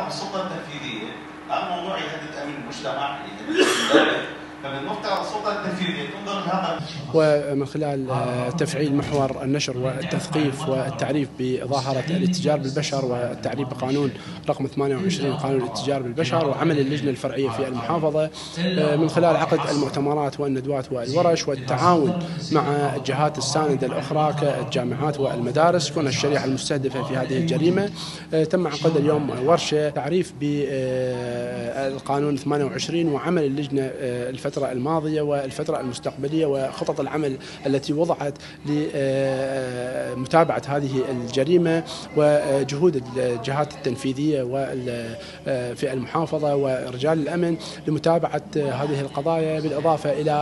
بالسلطه التنفيذيه، هذا الموضوع يهدد امن المجتمع، يهدد الدوله، فمن المفترض السلطه التنفيذيه تنظر لهذا. ومن خلال تفعيل محور النشر والتثقيف والتعريف بظاهرة الاتجار بالبشر والتعريف بقانون رقم 28 قانون الاتجار بالبشر، وعمل اللجنة الفرعية في المحافظة من خلال عقد المؤتمرات والندوات والورش والتعاون مع الجهات الساندة الأخرى كالجامعات والمدارس كون الشريحة المستهدفة في هذه الجريمة. تم عقد اليوم ورشة تعريف بالقانون 28 وعمل اللجنة الفترة الماضية والفترة المستقبلية وخطط العمل التي وضعت لمتابعة هذه الجريمة، وجهود الجهات التنفيذية في المحافظة ورجال الأمن لمتابعة هذه القضايا، بالإضافة إلى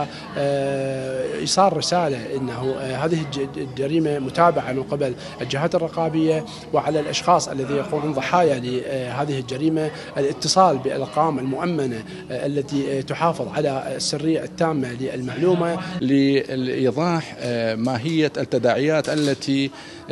إيصال رسالة أنه هذه الجريمة متابعة من قبل الجهات الرقابية، وعلى الأشخاص الذين يكونون ضحايا لهذه الجريمة الاتصال بالأرقام المؤمنة التي تحافظ على السرية التامة للمعلومة، لإيضاح ماهية التداعيات التي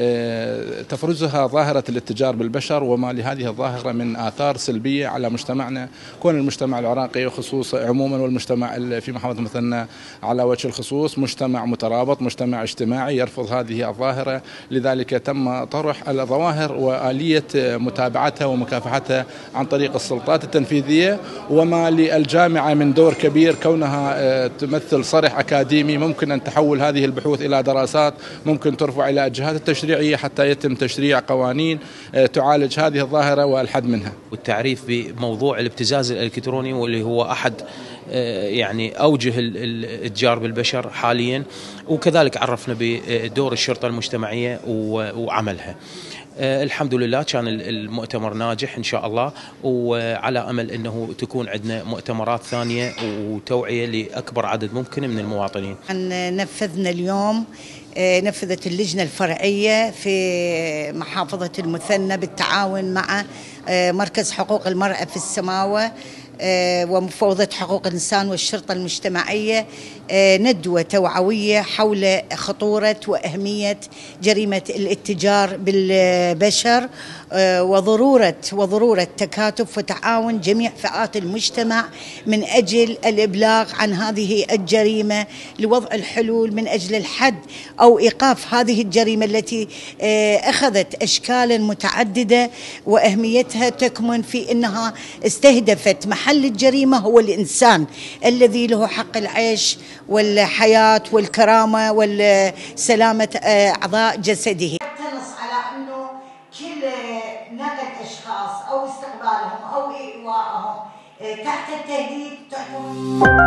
تفرزها ظاهرة الاتجار بالبشر وما لهذه الظاهرة من آثار سلبية على مجتمعنا، كون المجتمع العراقي وخصوصا عموما والمجتمع في محافظة مثلنا على وجه الخصوص مجتمع مترابط، مجتمع اجتماعي يرفض هذه الظاهرة، لذلك تم طرح الظواهر وآلية متابعتها ومكافحتها عن طريق السلطات التنفيذية، وما للجامعة من دور كبير كونها تمثل صرح أكاديمي ممكن أن تحول هذه البحوث إلى دراسات ممكن ترفع إلى الجهات التشريعية حتى يتم تشريع قوانين تعالج هذه الظاهرة والحد منها. والتعريف بموضوع الابتزاز الإلكتروني واللي هو أحد يعني أوجه الاتجار بالبشر حاليا، وكذلك عرفنا بدور الشرطة المجتمعية وعملها. الحمد لله كان المؤتمر ناجح إن شاء الله، وعلى أمل أنه تكون عندنا مؤتمرات ثانية وتوعية لأكبر عدد ممكن من المواطنين. نفذنا اليوم نفذت اللجنة الفرعية في محافظة المثنى بالتعاون مع مركز حقوق المرأة في السماوة ومفوضة حقوق الإنسان والشرطة المجتمعية ندوة توعوية حول خطورة وأهمية جريمة الاتجار بالبشر وضرورة تكاتف وتعاون جميع فئات المجتمع من أجل الإبلاغ عن هذه الجريمة لوضع الحلول من أجل الحد أو إيقاف هذه الجريمة التي أخذت أشكالا متعددة، وأهميتها تكمن في أنها استهدفت محل الجريمة هو الإنسان الذي له حق العيش والحياة والكرامة والسلامة أعضاء جسده. تنص على أنه كل نقل أشخاص أو استقبالهم أو إيواءهم تحت التهديد تعتبر